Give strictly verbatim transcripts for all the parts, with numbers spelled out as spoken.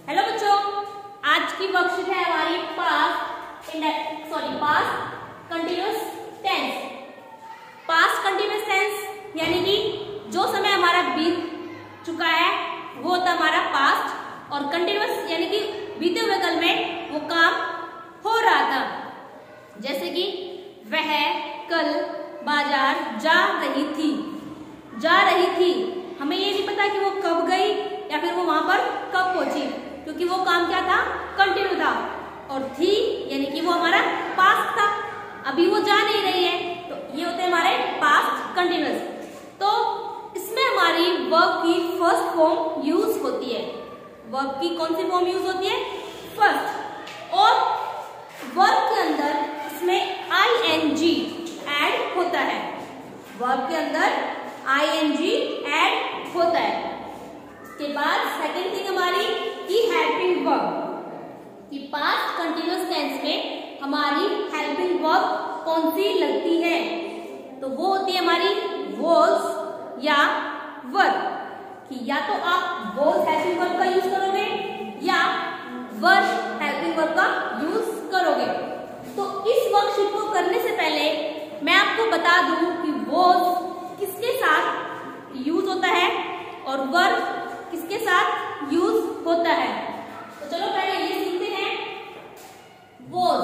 Hello बच्चों, आज की वर्कशीट है हमारी past index sorry past continuous tense. Past continuous tense यानी कि जो समय हमारा बीत चुका है वो होता हमारा पास्ट, और कंटिन्यूअस यानी कि बीते हुए कल में वो काम हो रहा था। जैसे कि वह कल बाजार जा रही थी। जा रही थी, हमें ये नहीं पता कि वो कब गई या फिर वो वहां पर कब पहुंची, क्योंकि वो काम क्या था, कंटिन्यू था। और थी यानी कि वो हमारा पास्ट था, अभी वो जा नहीं रही है, तो ये होते हैं हमारे पास्ट कंटिन्यूअस। तो इसमें हमारी वर्ब की फर्स्ट फॉर्म यूज होती है। वर्ब की कौन सी फॉर्म यूज होती है? फर्स्ट। और वर्ब के अंदर इसमें आई एन जी ऐड होता है। वर्ब के अंदर आई एन जी ऐड होता है। इसके बाद सेकेंड थिंग हमारी की हेल्पिंग वर्ब। कि पास्ट कंटिन्यूअस टेंस में हमारी हेल्पिंग वर्ब कौन सी लगती है? तो वो होती है हमारी वॉज या वर। कि या तो आप वॉज हेल्पिंग वर्ब का यूज करोगे या वर हेल्पिंग वर्ब का यूज करोगे। तो इस वर्कशीट को करने से पहले मैं आपको बता दूं कि वॉज किसके साथ यूज होता है और वर किसके साथ यूज होता है। तो चलो पहले ये सीखते हैं। वॉज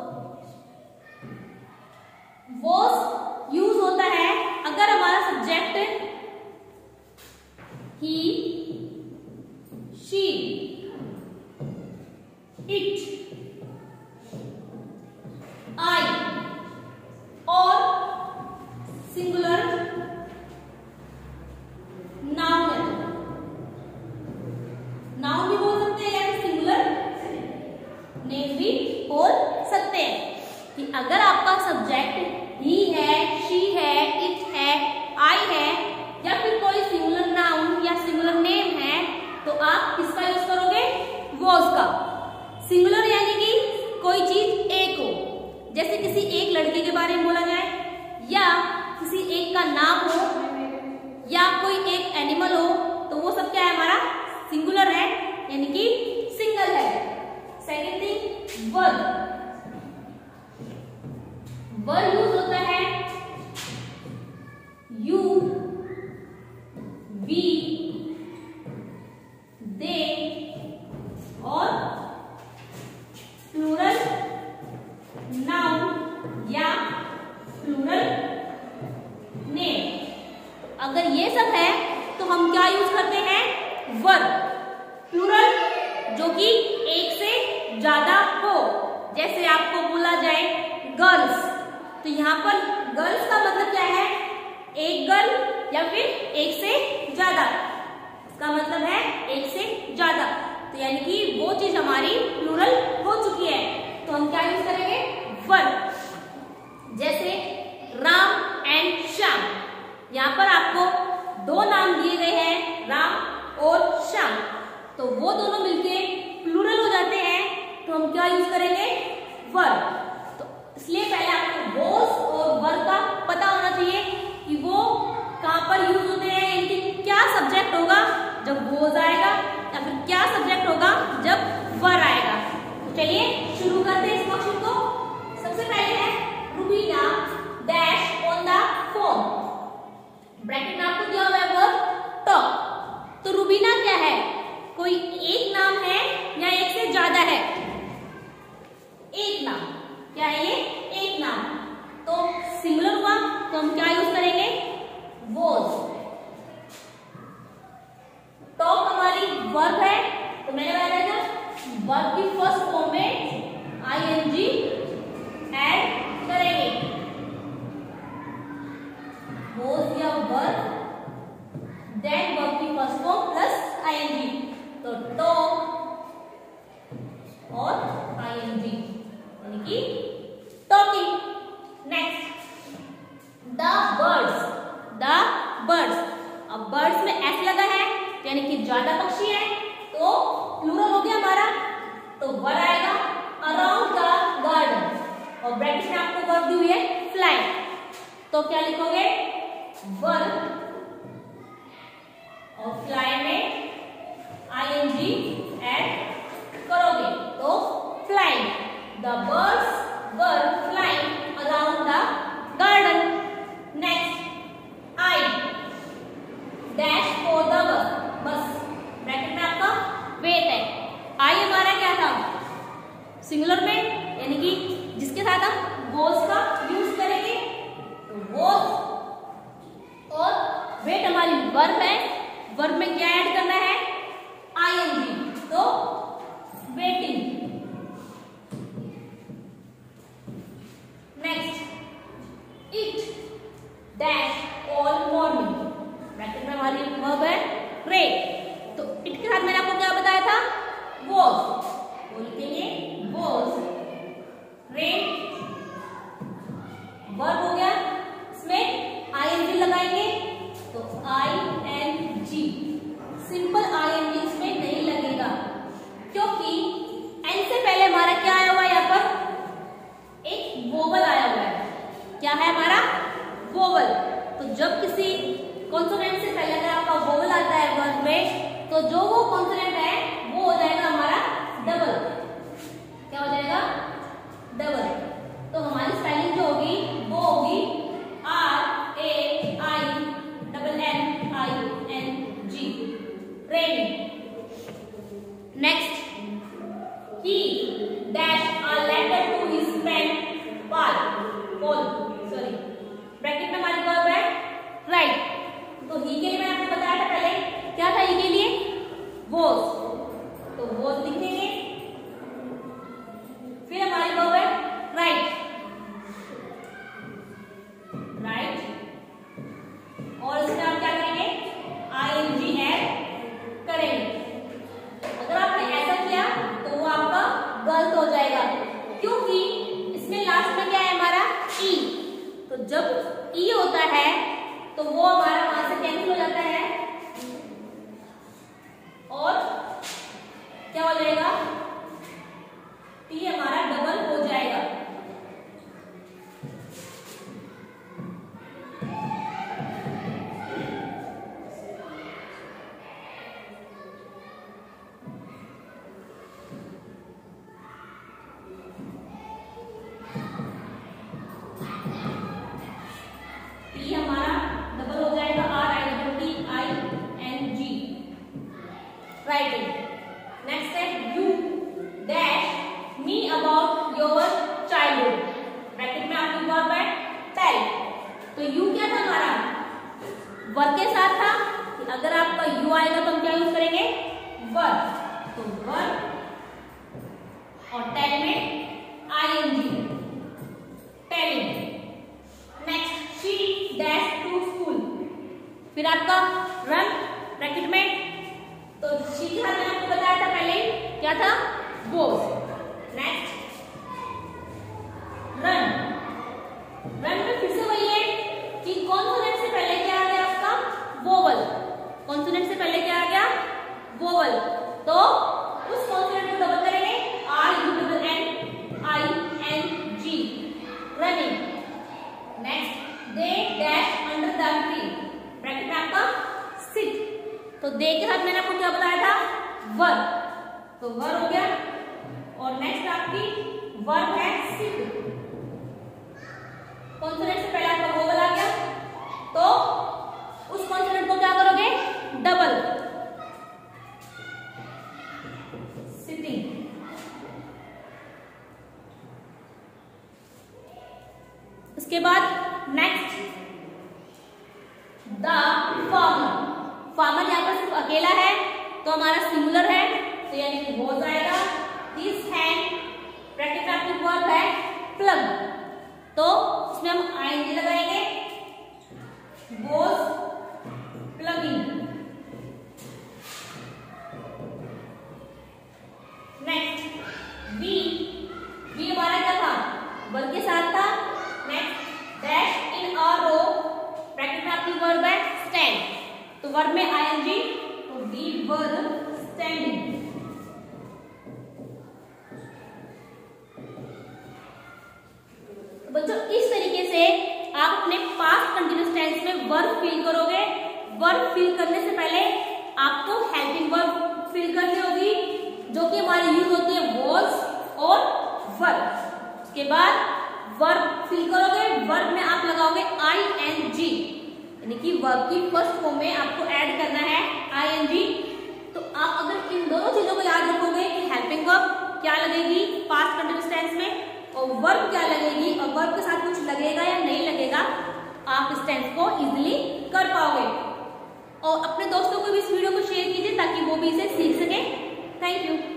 वॉज यूज होता है अगर हमारा subject he, she, it, I और सिंगुलर नाउन है। नाउन भी बोल सकते हैं या सिंगुलर नेम भी बोल सकते हैं। कि अगर आपका सब्जेक्ट ही है, शी है, इट है, आई है या फिर कोई सिंगुलर नाउन या सिंगुलर नेम है, तो आप किसका यूज करोगे? वॉज का। सिंगुलर यानी कि कोई चीज एक हो, जैसे किसी एक लड़के के बारे में बोला जाए, या किसी एक का नाम हो, या कोई एक एनिमल हो, तो वो सब क्या है? हमारा सिंगुलर है यानी कि सिंगल है। Second thing verb. Verb use होता है यू, वी, दे और प्लूरल नाउन या प्लूरल नेम। अगर ये सब है तो हम क्या यूज करते हैं? वर्ब। प्लूरल जो कि एक से ज्यादा हो, जैसे आपको बोला जाए गर्ल्स, तो यहाँ पर गर्ल्स का मतलब क्या है? एक गर्ल या फिर एक से ज्यादा। इसका मतलब है एक से ज्यादा, तो यानी कि वो चीज हमारी प्लूरल हो चुकी है, तो हम क्या यूज करेंगे? वर्ब। जैसे राम एंड श्याम, यहाँ पर आपको दो नाम दिए गए हैं, राम और श्याम, तो वो दोनों मिलके प्लूरल हो जाते हैं, तो हम क्या यूज करेंगे? वर्ब। तो इसलिए पहले आपको वॉज और वर्ब का पता होना चाहिए कि वो कहां पर यूज होते हैं, इनकी क्या सब्जेक्ट होगा जब वॉज आएगा या फिर क्या सब्जेक्ट होगा जब वर आएगा। तो चलिए शुरू करते हैं इस वर्कशीट को। सबसे पहले है Rubina dash on the phone. Bracket में आपको दिया हुआ है वर्ब टॉक। तो रुबीना क्या है? कोई एक नाम है या एक से ज्यादा है? एक नाम। क्या है ये? एक नाम। तो सिंगुलर हुआ तो हम क्या यूज करेंगे? वॉज। टॉक हमारी वर्ब है, तो मैंने बताया था वर्ब की फर्स्ट फॉर्म में आई एन जी ऐड करेंगे। वॉज या वर्ब, देन वर्ब की first form plus I N G, तो टॉक और आई एन जी यानी कि talking. Next the birds. The birds, अब बर्ड्स में एस लगा है यानी कि ज्यादा पक्षी है, तो प्लूरल हो गया हमारा, तो वर आएगा अराउंड द गार्डन। और ब्रैकेट में आपको वर्ब दी हुई है फ्लाई, तो क्या लिखोगे? वर्ब और फ्लाई में आई एन जी ऐड तो जो वो कॉन्सोनेंट है वो हो जाएगा हमारा डबल। क्या हो जाएगा? डबल। तो हमारी स्पेलिंग जो होगी वो होगी R A I double N I N G, rain. Next, he dash a letter to his friend Paul, Paul, sorry, bracket में हमारी वर्ब है राइट। तो ही के लिए मैंने आपको बताया था पहले, क्या था ही के लिए? was, तो was लिख देंगे। फिर हमारी वर्ब है राइट, राइट, और इसमें आप क्या करेंगे? आई एन जी ऐड करेंगे। अगर आपने ऐसा किया तो वो आपका गलत हो जाएगा, क्योंकि इसमें लास्ट में क्या है हमारा? ई। तो जब ई होता है तो वो हमारा वहां से कैंसिल हो जाता है और क्या हो जाएगा? टी हमारा डबल हो जाएगा। Writing. Next is you dash me about your childhood. Bracket में आपकी वर्ब है tell। तो you क्या था हमारा? वर्ब के साथ था। अगर आपका you आएगा तो हम क्या यूज करेंगे? वर्ब। तो वर्ब और tell में I N G, telling। Next, she dash to school। फिर आपका run ब्रैकेट में, तो शी के साथ मैंने आपको बताया था पहले, क्या था? was। Next, run. रन में फिर से वही है कि कॉन्सोनेंट से पहले क्या आ गया आपका? वोवल। कॉन्सोनेंट से पहले क्या आ गया? वोवल। तो उस कॉन्सोनेंट को डबल करेंगे, R U double N I N G, running. Next, they dash under the tree, bracket में आपका सिट। तो दे के साथ मैंने आपको क्या बताया था? वर्ब। तो वर्ब हो गया, और नेक्स्ट आपकी वर्ब है सिट। कॉन्सोनेंट से पहले आपका वोवल आ गया, तो उस कॉन्सोनेंट को क्या करोगे? Double, sitting. उसके बाद नेक्स्ट, द फार्मर। फार्मर यहाँ पर सिर्फ अकेला है तो हमारा सिंगुलर है, तो यानी कि वो जाएगा। दिस हैंड ब्रैकेट में आपकी वर्ब है प्लग, तो इसमें हम आईएनजी लगाएंगे, was plugging। Next, we. We हमारा क्या था? वर्ब के साथ था। Next, dash in a row, bracket में आपकी वर्ब है स्टैंड, तो वर्ब में आईएनजी, तो वी वर स्टैंडिंग। बच्चों, इस तरीके से आप अपने पास्ट कंटीन्यूअस टेंस में वर्ब फिल करोगे। वर्ब फिल करने से पहले आपको हेल्पिंग वर्ब फिल करनी होगी, जो कि हमारी यूज होती है was और वर्ब। उसके बाद वर्ब फिल करोगे, वर्ब में आप लगाओगे आई एन जी, यानी कि वर्ब की फर्स्ट फॉर्म में आपको ऐड करना है आई एन जी। तो आप अगर इन दोनों चीजों को याद रखोगे कि हेल्पिंग वर्ब क्या लगेगी पास्ट कंटीन्यूअस टेंस में और वर्ब क्या लगेगी, और वर्ब के साथ कुछ लगेगा या नहीं लगेगा, आप इस टेंस को इजीली कर पाओगे। और अपने दोस्तों को भी इस वीडियो को शेयर कीजिए ताकि वो भी इसे सीख सके। Thank you.